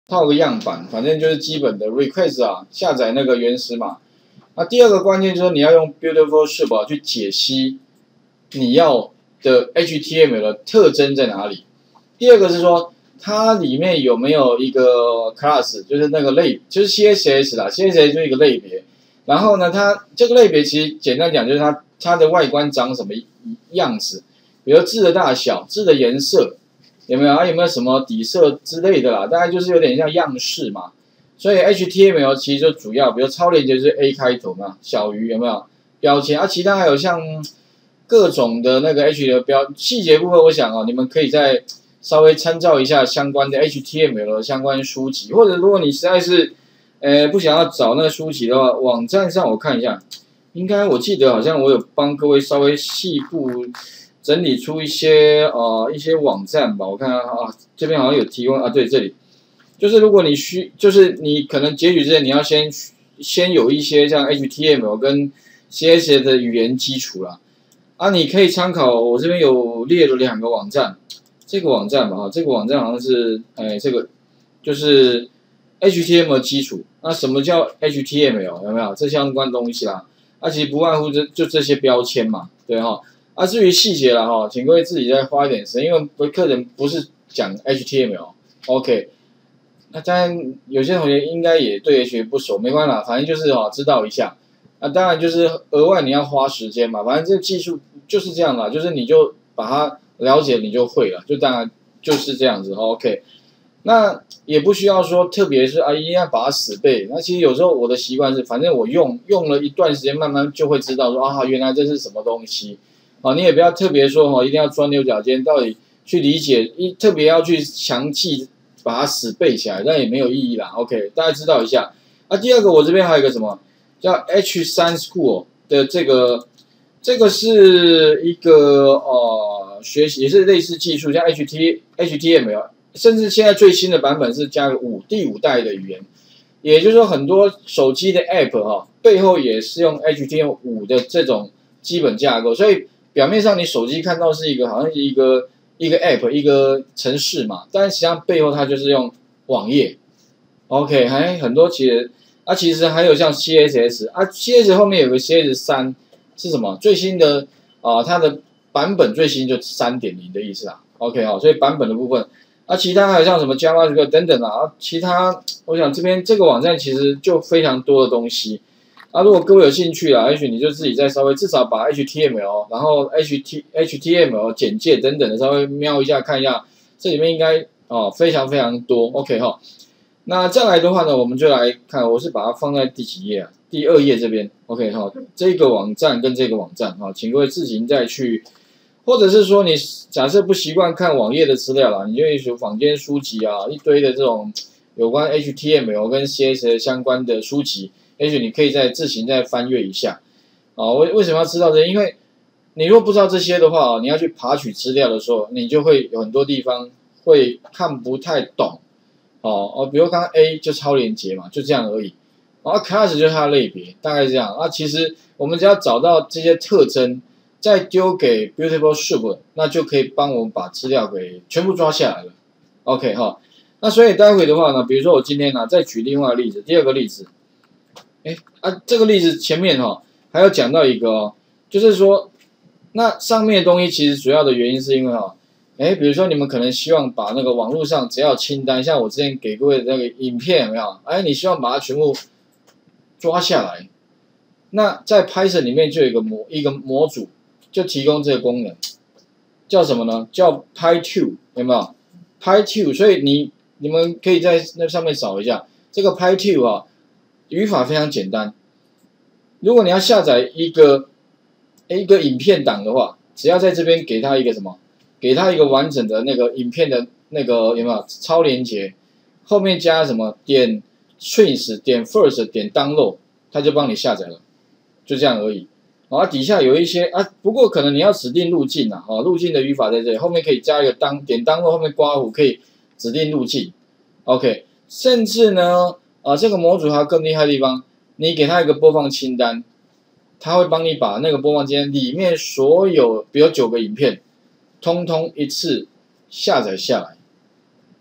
套个样板，反正就是基本的 request 啊，下载那个原始码。那第二个关键就是你要用 Beautiful Soup 去解析你要的 HTML 的特征在哪里。第二个是说它里面有没有一个 class， 就是那个类，就是 CSS 啦 ，CSS 就是一个类别。然后呢，它这个类别其实简单讲就是它的外观长什么样子，比如字的大小、字的颜色。有没有啊？有没有什么底色之类的啦？大概就是有点像样式嘛。所以 HTML 其实就主要，比如超链接就是 A 开头嘛，小鱼有没有标签啊？其他还有像各种的那个 H 的细节部分，我想哦，你们可以再稍微参照一下相关的 HTML 的相关书籍，或者如果你实在是不想要找那个书籍的话，网站上我看一下，应该我记得好像我有帮各位稍微细部整理出一些网站吧，我看啊这边好像有提供啊，对，这里就是如果你就是你可能截取之前你要先有一些像 HTML 跟 CSS 的语言基础啦，啊，你可以参考我这边有列了2个网站，这个网站吧，这个网站好像是这个就是 HTML 基础，那什么叫 HTML 有没有这相关东西啦？啊，其实不外乎就这些标签嘛，对哈。啊，至于细节了哈，请各位自己再花一点时间，因为课程不是讲 HTML，OK。那当然，有些同学应该也对 H 不熟，没关系啦，反正就是知道一下。那当然就是额外你要花时间嘛，反正这技术就是这样啦，就是你就把它了解，你就会了，就当然就是这样子 ，OK。那也不需要说，特别是一定要把它死背。那其实有时候我的习惯是，反正我用了一段时间，慢慢就会知道说原来这是什么东西。你也不要特别说一定要钻牛角尖，到底去理解，特别要去详细把它死背起来，那也没有意义啦。OK， 大家知道一下。第二个我这边还有一个什么叫 H3 School 的这个是一个学习也是类似技术，像 HTML， 甚至现在最新的版本是加个第5代的语言，也就是说很多手机的 App 背后也是用 HTML5 的这种基本架构，所以表面上你手机看到是一个好像是一个 App 一个程式嘛，但实际上背后它就是用网页。OK， 还很多其实还有像 CSS 后面有个 CSS3 是什么？最新的它的版本最新就 3.0 的意思啦。OK 所以版本的部分其他还有像什么 JavaScript 等等其他我想这边这个网站其实就非常多的东西。如果各位有兴趣也许你就自己再稍微至少把 HTML， 然后 HTML 简介等等的稍微瞄一下看一下，这里面应该非常非常多 OK 那再来的话呢，我们就来看，我是把它放在第几页啊？第2页这边 OK 这个网站跟这个网站请各位自行再去，或者是说你假设不习惯看网页的资料啦，你就有坊间书籍一堆的这种有关 HTML 跟 CSS 相关的书籍。也许你可以自行再翻阅一下，为什么要知道这些？因为你如果不知道这些的话，你要去爬取资料的时候，你就会有很多地方会看不太懂，比如刚刚 A 就超连结嘛，就这样而已，class 就是它的类别，大概是这样。其实我们只要找到这些特征，再丢给 Beautiful Soup， 那就可以帮我们把资料给全部抓下来了。OK 那所以待会的话呢，比如说我今天再举另外一个例子，第2个例子。这个例子前面还要讲到一个就是说，那上面的东西其实主要的原因是因为比如说你们可能希望把那个网络上只要清单，像我之前给各位的那个影片有没有？你希望把它全部抓下来，那在 Python 里面就有一个模组，就提供这个功能，叫什么呢？叫 Py2， 有没有 ？Py2， 所以你们可以在那上面找一下这个 Py2 语法非常简单，如果你要下载一个影片档的话，只要在这边给它一个什么，给它一个完整的那个影片的那个有没有超连结，后面加什么点 streams 点 first 点 download， 它就帮你下载了，就这样而已。底下有一些不过可能你要指定路径路径的语法在这里，后面可以加一个点 download 后面括弧可以指定路径 ，OK， 甚至呢。这个模组还有更厉害的地方，你给它一个播放清单，它会帮你把那个播放清单里面所有，比如9个影片，通通一次下载下来。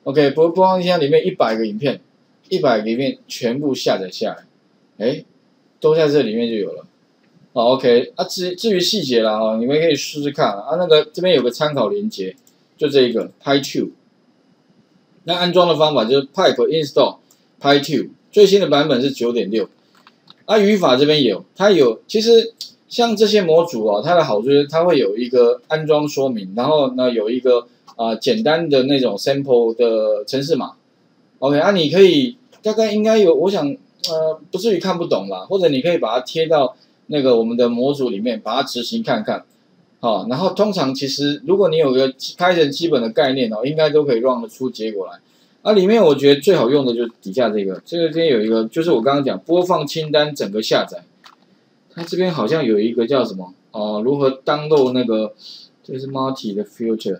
OK， 播放清单里面100个影片，100个影片全部下载下来，哎，都在这里面就有了。好 ，OK， 啊，至于细节啦哈，你们可以试试看啊。那个这边有个参考连接，就这一个 PyTube。那安装的方法就是 pipe install PyTube， 最新的版本是 9.6。啊，语法这边有，它有，其实像这些模组啊，它的好处就是它会有一个安装说明，然后呢有一个简单的那种 sample 的程式码。OK， 啊，你可以大概应该有，我想不至于看不懂啦，或者你可以把它贴到那个我们的模组里面，把它执行看看。好，然后通常其实如果你有个Python基本的概念哦，应该都可以 run 得出结果来。啊，里面我觉得最好用的就是底下这个边有一个，就是我刚刚讲播放清单整个下载，它这边好像有一个叫什么如何 download 那个，这是 Multi 的 filter，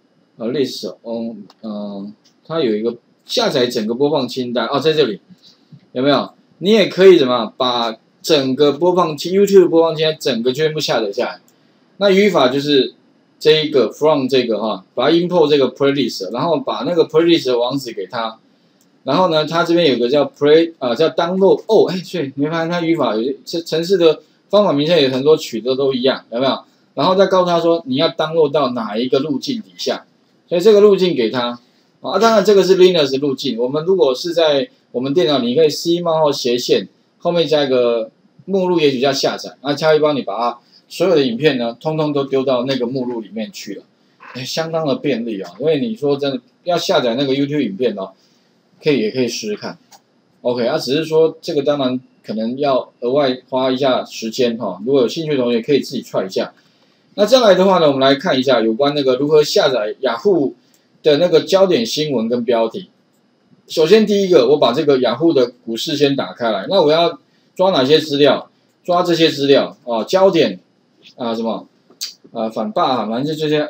list on， 它有一个下载整个播放清单在这里有没有？你也可以怎么把整个YouTube 播放清单整个全部下载下来。那语法就是这一个 from 这个把它 import 这个 playlist， 然后把那个 playlist 的网址给它，然后呢，它这边有个叫叫 download 所以你会发现它语法有程式的方法名称有很多取的都一样，有没有？然后再告诉他说你要 download 到哪一个路径底下，所以这个路径给他当然这个是 Linux 路径，我们如果是在我们电脑，你可以 C 冒号斜线后面加一个目录，也许叫下载，那它会帮你把它所有的影片呢，通通都丢到那个目录里面去了，相当的便利啊！因为你说真的要下载那个 YouTube 影片也可以试试看。OK， 只是说这个当然可能要额外花一下时间如果有兴趣的同学可以自己try一下。那再来的话呢，我们来看一下有关那个如何下载雅虎的那个焦点新闻跟标题。首先第一个，我把这个雅虎的股市先打开来，那我要抓哪些资料？抓这些资料焦点。什么反霸反正就这些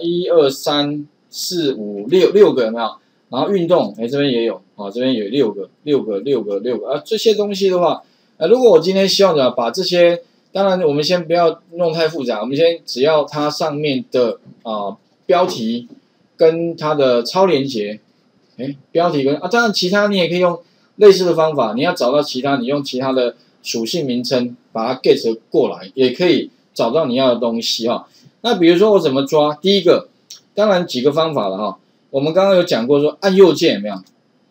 1、2、3、4、5、6个有没有？然后运动这边也有这边有6个这些东西的话如果我今天希望把这些，当然我们先不要弄太复杂，我们先只要它上面的标题跟它的超连结，标题跟当然其他你也可以用类似的方法，你要找到其他，你用其他的属性名称把它 get 过来，也可以找到你要的东西那比如说我怎么抓？第一个，当然几个方法了我们刚刚有讲过说按右键有没有？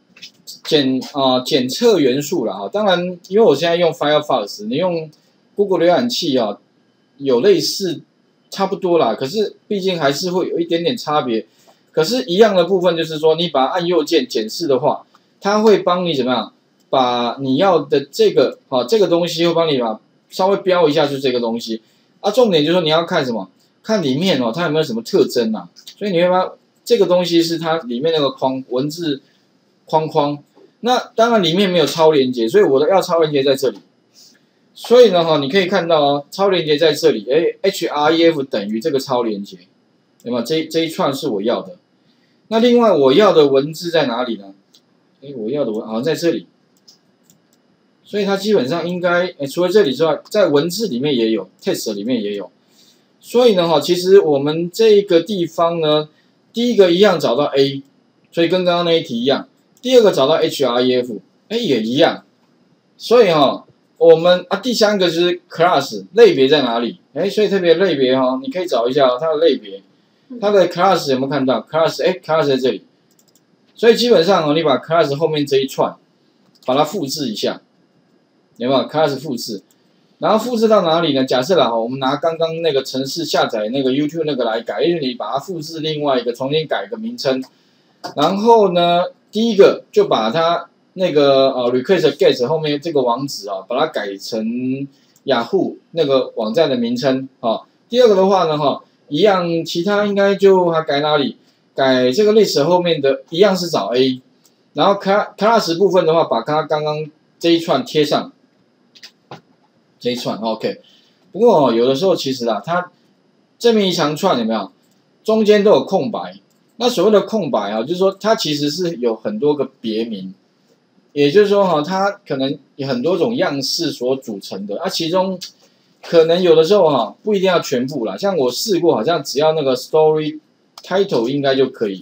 检测元素了当然因为我现在用 Firefox， 你用 Google 浏览器有类似差不多啦，可是毕竟还是会有一点点差别。可是，一样的部分就是说，你把它按右键检视的话，它会帮你怎么样？把你要的这个这个东西会帮你稍微标一下，就是这个东西重点就是说你要看什么？看里面它有没有什么特征所以你会把这个东西是它里面那个文字框。那当然里面没有超连结，所以我的要超连结在这里。所以呢你可以看到超连结在这里，href 等于这个超连结，有没有？这一串是我要的。那另外我要的文字在哪里呢？我要的好像在这里。所以它基本上应该除了这里之外，在文字里面也有 ，text 里面也有。所以呢其实我们这个地方呢，第一个一样找到 A， 所以跟刚刚那一题一样。第二个找到 href， 也一样。所以我们第三个就是 class 类别在哪里？所以特别类别你可以找一下它的类别，它的 class 有没有看到 ？class 在这里。所以基本上你把 class 后面这一串，把它复制一下，有没有 class 复制？然后复制到哪里呢？假设我们拿刚刚那个程式下载那个 YouTube 那个来改，因为你把它复制另外一个，重新改一个名称。然后呢，第一个就把它那个request get 后面这个网址把它改成雅虎那个网站的名称第二个的话呢一样，其他应该就还改哪里？改这个 list 后面的一样是找 A， 然后 class 部分的话，把它刚刚这一串贴上，这一串 OK。不过有的时候其实它这边一长串有没有？中间都有空白。那所谓的空白就是说它其实是有很多个别名，也就是说它可能有很多种样式所组成的其中可能有的时候不一定要全部啦，像我试过，好像只要那个 story title 应该就可以。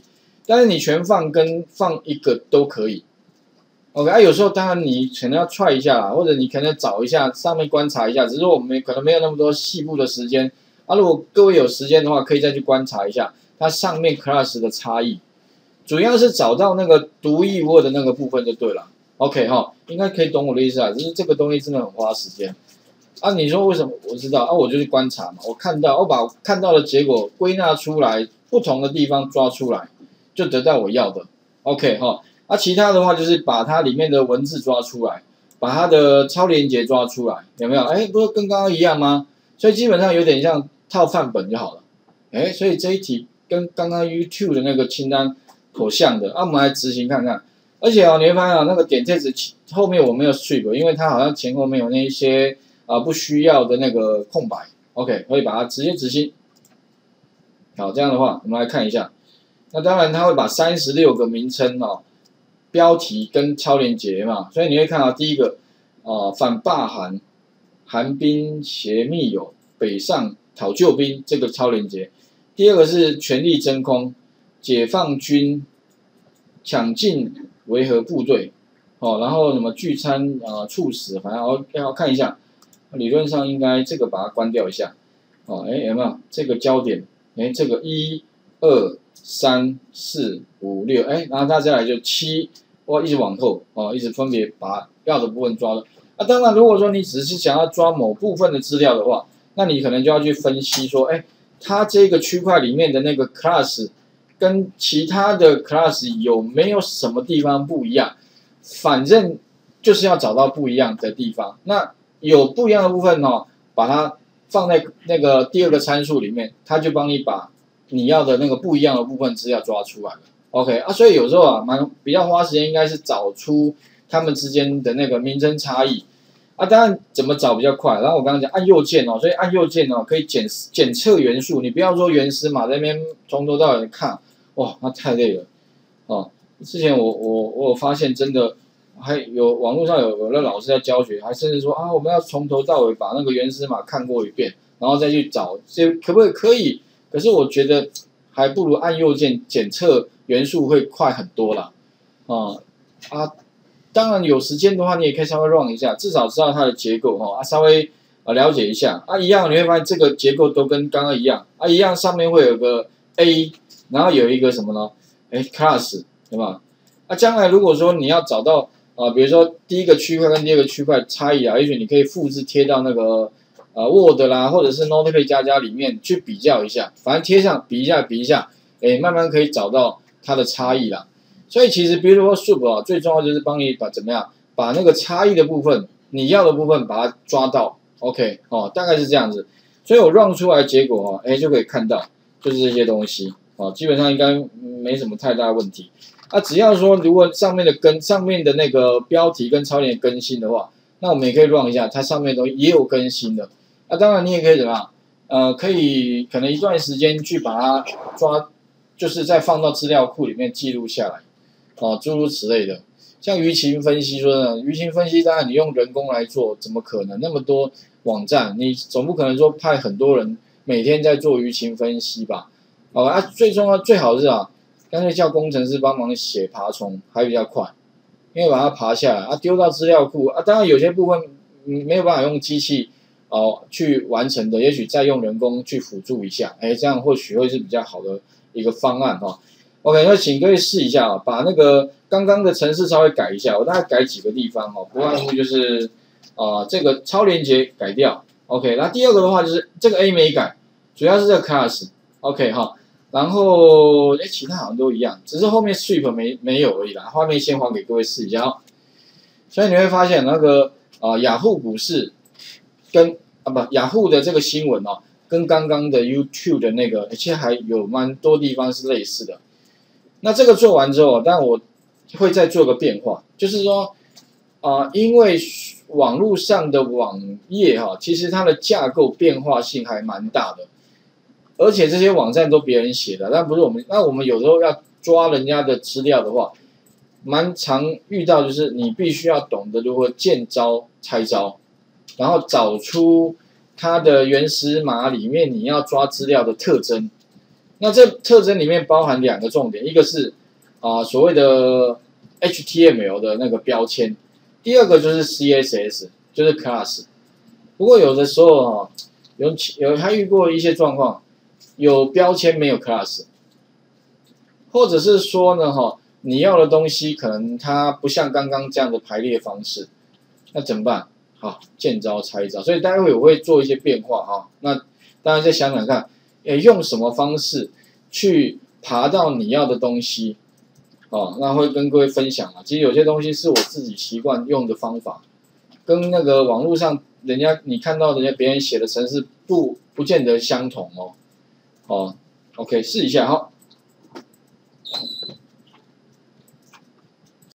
但是你全放跟放一个都可以。OK， 啊，有时候当然你可能要try一下啦，或者你可能找一下上面观察一下，只是说我们可能没有那么多细部的时间啊。如果各位有时间的话，可以再去观察一下它上面 class 的差异，主要是找到那个独一无二的那个部分就对了。OK 哈，应该可以懂我的意思啊，只是这个东西真的很花时间啊。你说为什么？我知道啊，我就去观察嘛，我把我看到的结果归纳出来，不同的地方抓出来，就得到我要的。OK 哈。啊，其他的话就是把它里面的文字抓出来，把它的超连结抓出来，有没有？哎，不是跟刚刚一样吗？所以基本上有点像套范本就好了。哎，所以这一题跟刚刚 YouTube 的那个清单颇像的，啊，我们来执行看看。而且哦，你会发现啊，那个点阵子后面我没有 strip， 因为它好像前后没有那一些不需要的那个空白。OK， 可以把它直接执行。好，这样的话我们来看一下。那当然它会把36个名称哦。标题跟超连结嘛，所以你会看到第一个，反罢韩，韩兵携密友北上讨救兵这个超连结，第二个是全力真空，解放军抢进维和部队，然后什么聚餐猝死，反正要看一下，理论上应该这个把它关掉一下，有没有这个焦点？这个1、2、3、4、5、6，然后它再来就7。我一直往后一直分别把要的部分抓了。当然，如果说你只是想要抓某部分的资料的话，那你可能就要去分析说，它这个区块里面的那个 class 跟其他的 class 有没有什么地方不一样？反正就是要找到不一样的地方。那有不一样的部分把它放在那个第二个参数里面，它就帮你把你要的那个不一样的部分资料抓出来了。OK 啊，所以有时候比较花时间，应该是找出他们之间的那个名称差异啊。当然怎么找比较快？然后我刚刚讲按右键所以按右键可以检测元素。你不要说原始码在那边从头到尾看，哇，那太累了之前我有发现真的还有网络上有的老师在教学，还甚至说我们要从头到尾把那个原始码看过一遍，然后再去找，这可不可以？可以，可是我觉得还不如按右键检测。元素会快很多啦，当然有时间的话，你也可以稍微 run 一下，至少知道它的结构稍微了解一下一样你会发现这个结构都跟刚刚一样一样上面会有个 A， 然后有一个什么呢？class 对吧？将来如果说你要找到比如说第一个区块跟第二个区块差异也许你可以复制贴到那个Word 啦，或者是 Notepad++ 里面去比较一下，反正贴上比一下，慢慢可以找到。它的差异啦，所以其实比如说 Soup 最重要就是帮你怎么样把那个差异的部分，你要的部分把它抓到 ，OK 大概是这样子。所以我 run 出来的结果就可以看到就是这些东西基本上应该没什么太大问题。只要说如果上面的那个标题跟超连更新的话，那我们也可以 run 一下，它上面的东西也有更新的。当然你也可以怎么样可以可能一段时间去把它抓。就是再放到资料库里面记录下来，诸如此类的。像舆情分析说呢，舆情分析当然你用人工来做，怎么可能那么多网站？你总不可能说派很多人每天在做舆情分析吧？最重要最好是干脆叫工程师帮忙写爬虫还比较快，因为把它爬下来丢到资料库当然有些部分没有办法用机器去完成的，也许再用人工去辅助一下，这样或许会是比较好的。一个方案OK， 那请各位试一下把那个刚刚的程式稍微改一下，我大概改几个地方不外乎就是这个超连结改掉 OK， 那第二个的话就是这个 A 没改，主要是这个 class OK 然后其他好像都一样，只是后面 strip 没有而已啦，画面先还给各位试一下所以你会发现那个雅虎股市跟雅虎的这个新闻跟刚刚的 YouTube 的那个，其实还有蛮多地方是类似的。那这个做完之后，但我会再做个变化，就是说，因为网络上的网页其实它的架构变化性还蛮大的，而且这些网站都别人写的，但不是我们。那我们有时候要抓人家的资料的话，蛮常遇到就是你必须要懂得如何见招拆招，然后找出。它的原始码里面你要抓资料的特征那这特征里面包含2个重点，一个是所谓的 HTML 的那个标签，第二个就是 CSS， 就是 class。不过有的时候他遇过一些状况，有标签没有 class， 或者是说呢你要的东西可能它不像刚刚这样的排列方式，那怎么办？好，见招拆招，所以待会我会做一些变化那大家再想想看，用什么方式去爬到你要的东西那会跟各位分享其实有些东西是我自己习惯用的方法，跟那个网络上你看到别人写的程式不见得相同OK， 试一下